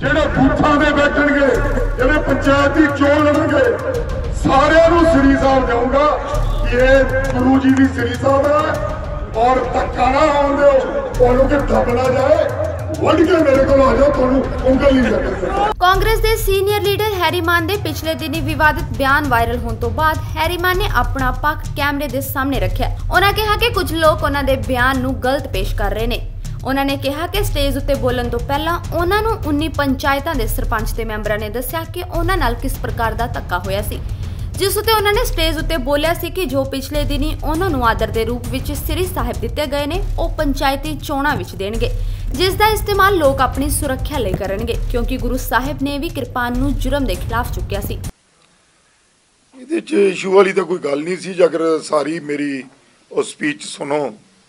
ਜਿਹੜੇ ਬੂਥਾਂ ਦੇ ਬੈਠਣਗੇ, ਜਿਹੜੇ ਪੰਚਾਇਤ ਦੀ ਚੋਣ ਲੜਨਗੇ, ਸਾਰਿਆਂ ਨੂੰ ਸ੍ਰੀ ਸਾਹਿਬ ਜਾਊਂਗਾ ਕਿ ਇਹ ਗੁਰੂ ਜੀ ਦੀ ਸ੍ਰੀ ਸਾਹਿਬ ਹੈ और धक्का ना होने दो, ਤੁਹਾਨੂੰ ਕਿ ਦੱਬ ਨਾ ਜਾਏ, ਵੱਢ ਕੇ ਮੇਰੇ ਕੋਲ ਆ ਜਾਓ, ਤੁਹਾਨੂੰ ਉਂਗਲ ਨਹੀਂ ਲੱਗੇਗੀ। ਕਾਂਗਰਸ ਦੇ ਸੀਨੀਅਰ ਲੀਡਰ ਹੈਰੀਮਾਨ ਦੇ ਪਿਛਲੇ ਦਿਨੀ ਵਿਵਾਦਿਤ ਬਿਆਨ ਵਾਇਰਲ ਹੋਣ ਤੋਂ ਬਾਅਦ ਹੈਰੀਮਾਨ ਨੇ ਆਪਣਾ ਪੱਖ ਕੈਮਰੇ ਦੇ ਸਾਹਮਣੇ ਰੱਖਿਆ। ਉਹਨਾਂ ਕਿਹਾ ਕਿ ਕੁਝ ਲੋਕ ਉਹਨਾਂ ਦੇ ਬਿਆਨ ਨੂੰ ਗਲਤ ਪੇਸ਼ ਕਰ ਰਹੇ ਨੇ। ਉਹਨਾਂ ਨੇ ਕਿਹਾ ਕਿ ਸਟੇਜ ਉੱਤੇ ਬੋਲਣ ਤੋਂ ਪਹਿਲਾਂ ਉਹਨਾਂ ਨੂੰ 19 ਪੰਚਾਇਤਾਂ ਦੇ ਸਰਪੰਚ ਤੇ ਮੈਂਬਰਾਂ ਨੇ ਦੱਸਿਆ ਕਿ ਉਹਨਾਂ ਨਾਲ ਕਿਸ ਪ੍ਰਕਾਰ ਦਾ ਧੱਕਾ ਹੋਇਆ ਸੀ, ਜਿਸ ਉੱਤੇ ਉਹਨਾਂ ਨੇ ਸਟੇਜ ਉੱਤੇ ਬੋਲਿਆ ਸੀ ਕਿ ਜੋ ਪਿਛਲੇ ਦਿਨੀ ਉਹਨਾਂ ਨੂੰ ਆਦਰ ਦੇ ਰੂਪ ਵਿੱਚ ਸ੍ਰੀ ਸਾਹਿਬ ਦਿੱਤੇ ਗਏ ਨੇ, ਉਹ ਪੰਚਾਇਤੀ ਚੋਣਾਂ ਵਿੱਚ ਦੇਣਗੇ, ਜਿਸ ਦਾ ਇਸਤੇਮਾਲ ਲੋਕ ਆਪਣੀ ਸੁਰੱਖਿਆ ਲਈ ਕਰਨਗੇ, ਕਿਉਂਕਿ ਗੁਰੂ ਸਾਹਿਬ ਨੇ ਵੀ ਕਿਰਪਾਨ ਨੂੰ ਜੁਰਮ ਦੇ ਖਿਲਾਫ ਚੁੱਕਿਆ ਸੀ। ਇਹਦੇ 'ਚ ਇਸ਼ੂ ਵਾਲੀ ਤਾਂ ਕੋਈ ਗੱਲ ਨਹੀਂ ਸੀ। ਜੇਕਰ ਸਾਰੀ ਮੇਰੀ ਉਹ ਸਪੀਚ ਸੁਣੋ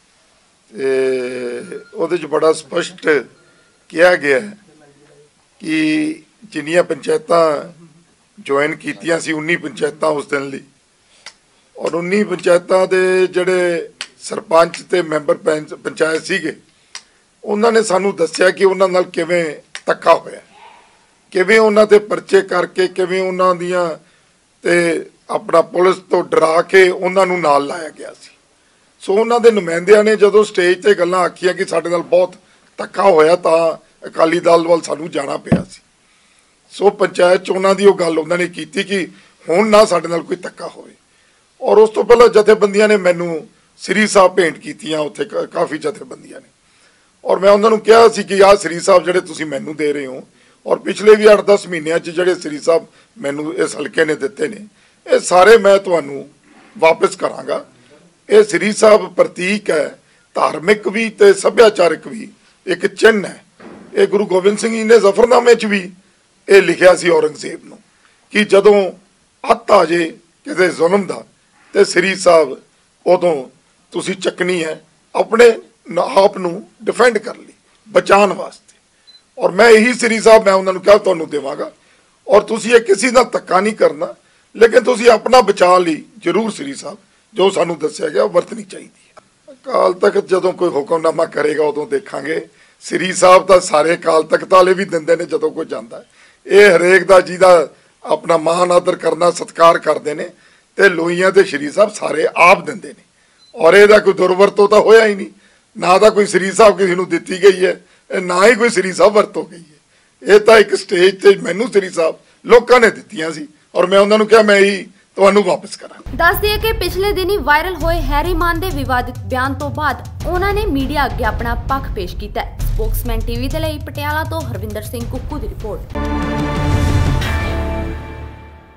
ਤੇ ਉਹਦੇ 'ਚ ਬੜਾ ਸਪਸ਼ਟ ਕਿਹਾ ਗਿਆ ਕਿ ਜਿੰਨੀਆਂ ਪੰਚਾਇਤਾਂ ਜੁਆਇਨ ਕੀਤੀਆਂ ਸੀ 19 ਪੰਚਾਇਤਾਂ ਉਸ ਦਿਨ ਲਈ, ਔਰ 19 ਪੰਚਾਇਤਾਂ ਦੇ ਜਿਹੜੇ ਸਰਪੰਚ ਤੇ ਮੈਂਬਰ ਪੰਚਾਇਤ ਸੀਗੇ, ਉਹਨਾਂ ਨੇ ਸਾਨੂੰ ਦੱਸਿਆ ਕਿ ਉਹਨਾਂ ਨਾਲ ਕਿਵੇਂ ਧੱਕਾ ਹੋਇਆ, ਕਿਵੇਂ ਉਹਨਾਂ ਤੇ ਪਰਚੇ ਕਰਕੇ, ਕਿਵੇਂ ਉਹਨਾਂ ਦੀਆਂ ਤੇ ਆਪਣਾ ਪੁਲਿਸ ਤੋਂ ਡਰਾ ਕੇ ਉਹਨਾਂ ਨੂੰ ਨਾਲ ਲਾਇਆ ਗਿਆ ਸੀ। ਸੋ ਉਹਨਾਂ ਦੇ ਨੁਮਾਇੰਦਿਆਂ ਨੇ ਜਦੋਂ ਸਟੇਜ ਤੇ ਗੱਲਾਂ ਆਖੀਆਂ ਕਿ ਸਾਡੇ ਨਾਲ ਬਹੁਤ ਧੱਕਾ ਹੋਇਆ, ਤਾਂ ਅਕਾਲੀ ਦਲ ਵੱਲ ਸਾਨੂੰ ਜਾਣਾ ਪਿਆ ਸੀ। ਸੋ ਪੰਚਾਇਤ ਚੋਣਾਂ ਦੀ ਉਹ ਗੱਲ ਉਹਨਾਂ ਨੇ ਕੀਤੀ ਕਿ ਹੁਣ ਨਾ ਸਾਡੇ ਨਾਲ ਕੋਈ ਧੱਕਾ ਹੋਵੇ। ਔਰ ਉਸ ਤੋਂ ਪਹਿਲਾਂ ਜਥੇਬੰਦੀਆਂ ਨੇ ਮੈਨੂੰ ਸ੍ਰੀ ਸਾਹਿਬ ਭੇਂਟ ਕੀਤੀਆਂ, ਉੱਥੇ ਕਾਫੀ ਜਥੇਬੰਦੀਆਂ ਨੇ, ਔਰ ਮੈਂ ਉਹਨਾਂ ਨੂੰ ਕਿਹਾ ਸੀ ਕਿ ਆਹ ਸ੍ਰੀ ਸਾਹਿਬ ਜਿਹੜੇ ਤੁਸੀਂ ਮੈਨੂੰ ਦੇ ਰਹੇ ਹੋ, ਔਰ ਪਿਛਲੇ ਵੀ 8-10 ਮਹੀਨਿਆਂ 'ਚ ਜਿਹੜੇ ਸ੍ਰੀ ਸਾਹਿਬ ਮੈਨੂੰ ਇਸ ਹਲਕੇ ਨੇ ਦਿੱਤੇ ਨੇ, ਇਹ ਸਾਰੇ ਮੈਂ ਤੁਹਾਨੂੰ ਵਾਪਸ ਕਰਾਂਗਾ। ਇਹ ਸ੍ਰੀ ਸਾਹਿਬ ਪ੍ਰਤੀਕ ਹੈ, ਧਾਰਮਿਕ ਵੀ ਤੇ ਸੱਭਿਆਚਾਰਕ ਵੀ ਇੱਕ ਚਿੰਨ੍ਹ ਹੈ। ਇਹ ਗੁਰੂ ਗੋਬਿੰਦ ਸਿੰਘ ਜੀ ਨੇ ਜ਼ਫਰਨਾਮੇ 'ਚ ਵੀ ਇਹ ਲਿਖਿਆ ਸੀ ਔਰੰਗਜ਼ੇਬ ਨੂੰ ਕਿ ਜਦੋਂ ਅੱਤ ਆ ਜੇ ਕਿਸੇ ਜ਼ੁਲਮ ਦਾ ਤੇ ਸ੍ਰੀ ਸਾਹਿਬ ਉਦੋਂ ਤੁਸੀਂ ਚੱਕਣੀ ਹੈ ਆਪਣੇ ਆਪ ਨੂੰ ਡਿਫੈਂਡ ਕਰ ਲਈ, ਬਚਾਉਣ ਵਾਸਤੇ। ਔਰ ਮੈਂ ਇਹੀ ਸ੍ਰੀ ਸਾਹਿਬ ਮੈਂ ਉਹਨਾਂ ਨੂੰ ਕਿਹਾ ਤੁਹਾਨੂੰ ਦੇਵਾਂਗਾ, ਔਰ ਤੁਸੀਂ ਇਹ ਕਿਸੇ ਨਾਲ ਧੱਕਾ ਨਹੀਂ ਕਰਨਾ, ਲੇਕਿਨ ਤੁਸੀਂ ਆਪਣਾ ਬਚਾਅ ਲਈ ਜ਼ਰੂਰ ਸ੍ਰੀ ਸਾਹਿਬ ਜੋ ਸਾਨੂੰ ਦੱਸਿਆ ਗਿਆ ਉਹ ਵਰਤਣੀ ਚਾਹੀਦੀ ਹੈ। ਅਕਾਲ ਤਖਤ ਜਦੋਂ ਕੋਈ ਹੁਕਮਨਾਮਾ ਕਰੇਗਾ ਉਦੋਂ ਦੇਖਾਂਗੇ। ਸ੍ਰੀ ਸਾਹਿਬ ਤਾਂ ਸਾਰੇ ਅਕਾਲ ਤਖਤ ਵਾਲੇ ਵੀ ਦਿੰਦੇ ਨੇ ਜਦੋਂ ਕੋਈ ਜਾਂਦਾ ਹੈ। ਇਹ ਹਰੇਕ ਦਾ ਜਿਹਦਾ ਆਪਣਾ ਮਾਣ ਆਦਰ ਕਰਨਾ ਸਤਿਕਾਰ ਕਰਦੇ ਨੇ, ਤੇ ਲੋਈਆਂ ਤੇ ਸ੍ਰੀ ਸਾਹਿਬ ਸਾਰੇ ਆਪ ਦਿੰਦੇ ਨੇ, ਔਰ ਇਹਦਾ ਕੋਈ ਦੁਰਵਰਤੋਂ ਤਾਂ ਹੋਇਆ ਹੀ ਨਹੀਂ। ਨਾ ਤਾਂ ਕੋਈ ਸ੍ਰੀ ਸਾਹਿਬ ਕਿਸੇ ਨੂੰ ਦਿੱਤੀ ਗਈ ਹੈ, ਨਾ ਹੀ ਕੋਈ ਸ੍ਰੀ ਸਾਹਿਬ ਵਰਤੋਂ ਗਈ ਹੈ। ਇਹ ਤਾਂ ਇੱਕ ਸਟੇਜ ਤੇ ਮੈਨੂੰ ਸ੍ਰੀ ਸਾਹਿਬ ਲੋਕਾਂ ਨੇ ਦਿੱਤੀਆਂ ਸੀ, ਔਰ ਮੈਂ ਉਹਨਾਂ ਨੂੰ ਕਿਹਾ ਮੈਂ ਹੀ ਤੁਹਾਨੂੰ ਵਾਪਸ ਕਰਾਂ। ਦੱਸ ਦਈਏ ਕਿ ਪਿਛਲੇ ਦਿਨੀ ਵਾਇਰਲ ਹੋਏ ਹੈਰੀਮਾਨ ਦੇ ਵਿਵਾਦਿਤ ਬਿਆਨ ਤੋਂ ਬਾਅਦ ਉਹਨਾਂ ਨੇ ਮੀਡੀਆ ਅੱਗੇ ਆਪਣਾ ਪੱਖ ਪੇਸ਼ ਕੀਤਾ। ਸਪੋਕਸਮੈਨ ਟੀਵੀ ਦੇ ਲਈ ਪਟਿਆਲਾ ਤੋਂ ਹਰਵਿੰਦਰ ਸਿੰਘ ਕੁੱਕੂ ਦੀ ਰਿਪੋਰਟ।